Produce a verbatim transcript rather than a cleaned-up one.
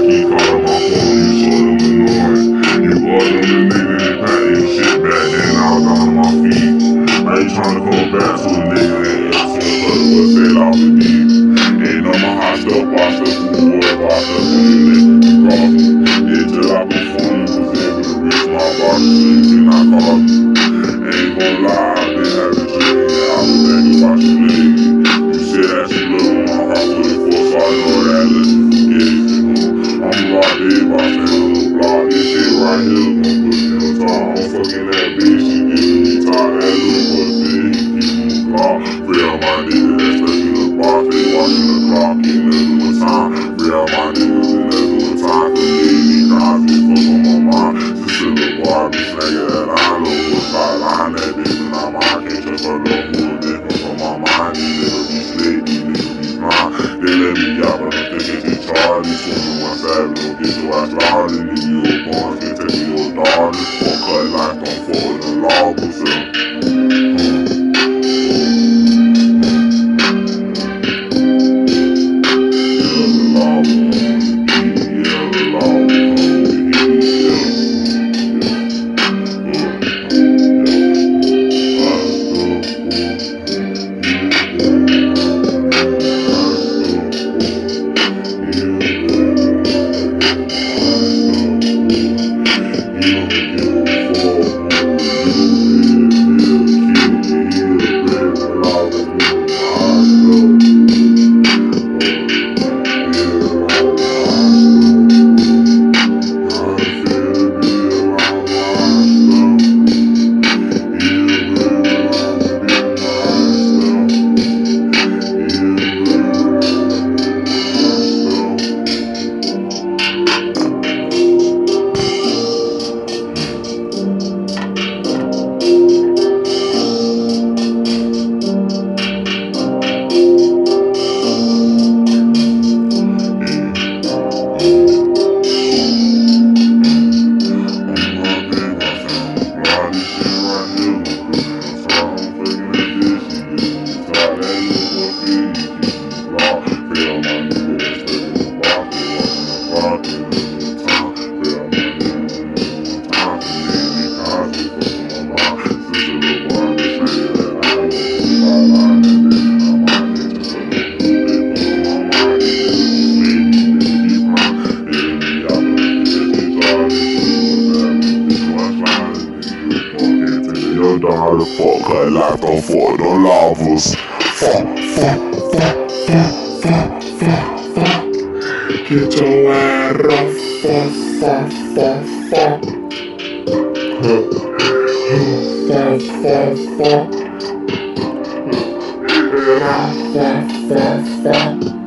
keep calling my phone, you so damn annoying. You all on the nigga and patting shit back then, I was down on my feet. Now you tryna come back to a nigga and ask him for what said off the deep. Ain't on my hot stuff, watch the food, boy, watch the food, you cross me. Yeah, till I perform, you was able to reach my body, so you cannot call me. Ain't gon' lie, I been having dreams, I was thinking about you lately. You said that you love on my heart, so they force all you know that, let you forget it. I'm locked in, my family block, this shit right here gon' put me on top. I'm fucking that bitch, she giving me tired, that little pussy, he keep me block. Free up my niggas that stuck in the box, they watching the clock, ain't nothing but time. Free up my niggas and nothing but time, cause they need cars, they fuck on my mind. Just a little boy, bitch, nigga that I know what's hot, line that bitch, and I'm I can't trust her little fool, they fuck on my mind. These niggas be slick, these niggas be blind. They let me out, but I'm thinking they charge. These twenty-one savage, don't get your ass loud. And if you a boy, can't take me your dog. This fuck cut life, don't fall in the lava, so. How the fuck her life don't for the lavas. Fuck, fuck, fuck, fuck, fuck, fuck, fuck. Get your ass off, fuck, fuck, fuck, fuck. Fuck, fuck, fuck. Fuck, fuck, fuck.